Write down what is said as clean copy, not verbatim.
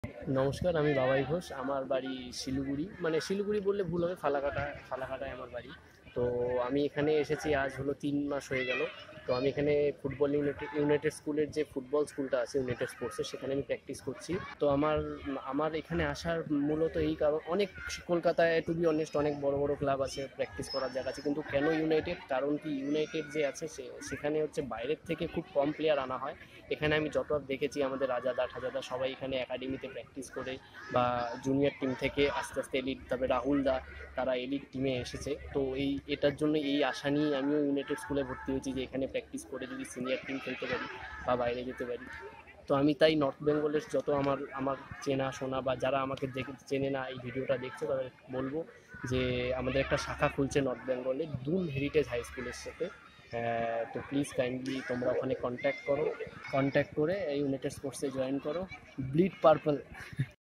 নমস্কার, আমি বাবাই ঘোষ। আমার বাড়ি শিলিগুড়ি, মানে শিলিগুড়ি বললে ভুল হবে, ফালাকাটায় আমার বাড়ি। তো আমি এখানে এসেছি আজ হলো ৩ মাস হয়ে গেল। তো আমি এখানে ফুটবল ইউনাইটেড স্কুলের যে ফুটবল স্কুলটা আছে ইউনাইটেড স্পোর্টসের, সেখানে আমি প্র্যাকটিস করছি। তো আমার এখানে আসার মূলত এই কারণ, অনেক কলকাতায় টু বি অনেস্ট অনেক বড় বড় ক্লাব আছে, প্র্যাকটিস করার জায়গা আছে, কিন্তু কেন ইউনাইটেড? কারণ কি, ইউনাইটেড যে আছে সেখানে হচ্ছে বাইরের থেকে খুব কম প্লেয়ার আনা হয়। এখানে আমি যত দেখেছি আমাদের রাজাদা ঠাজাদা সবাই এখানে একাডেমিতে প্র্যাকটিস করে বা জুনিয়র টিম থেকে আস্তে আস্তে এলিট, তবে রাহুল দা, তারা এলিট টিমে এসেছে। তো এটার জন্য এই আশা নিয়ে আমিও ইউনাইটেড স্কুলে ভর্তি হয়েছি যে এখানে প্র্যাকটিস করে যদি সিনিয়র টিম খেলতে পারি বা বাইরে যেতে পারি। তো আমি তাই নর্থ বেঙ্গলের যত আমার আমার চেনা শোনা বা যারা আমাকে চেনে না, এই ভিডিওটা দেখছে, তাদের বলবো যে আমাদের একটা শাখা খুলছে নর্থ বেঙ্গলে দুন হেরিটেজ হাই স্কুলের সাথে। তো প্লিজ কাইন্ডলি তোমরা ওখানে কন্ট্যাক্ট করে এই ইউনাইটেড স্পোর্টসে জয়েন করো। Bleed purple.